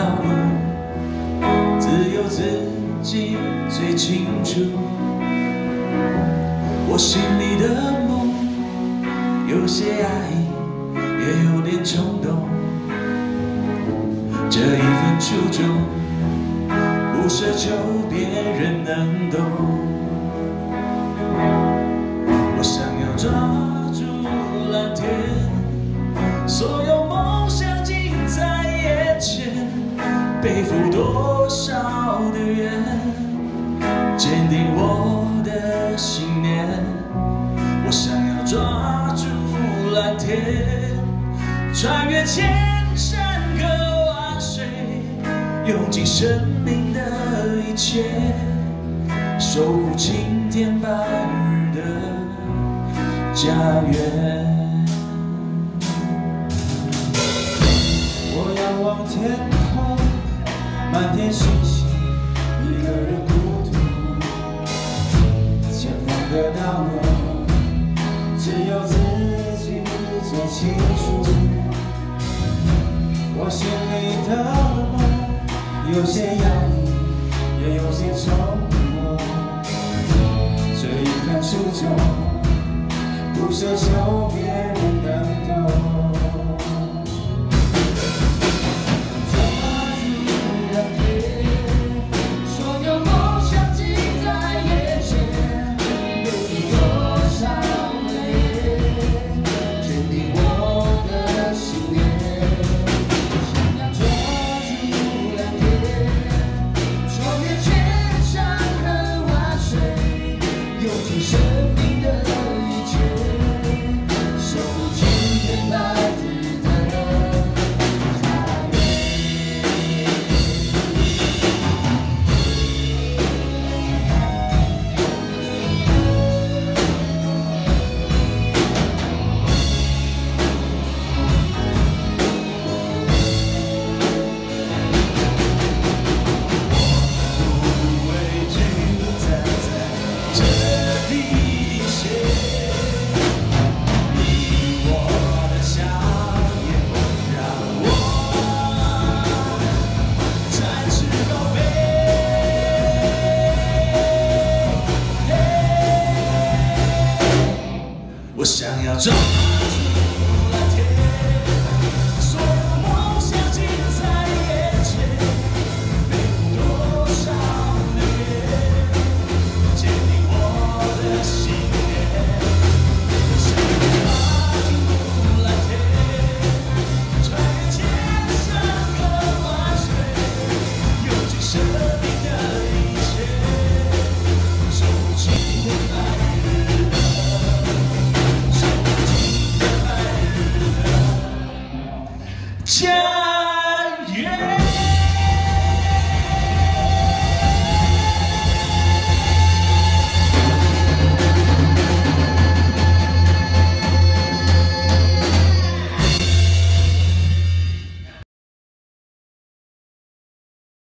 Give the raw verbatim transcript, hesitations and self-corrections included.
路，只有自己最清楚。我心里的梦，有些爱意，也有点冲动。这一份初衷，不奢求别人能懂。我想要抓住蓝天，所有梦想近在眼前，背负多少的怨，坚定我的信念。我想要抓住蓝天，穿越千山和万水，用尽生命的一切，守护晴天白日的家园。 我仰望天空，满天星星，一个人孤独。前方的道路，只有自己最清楚。我心里的梦，有些压抑，也有些冲动。这一份初衷，不奢求别人能懂。 我想要抓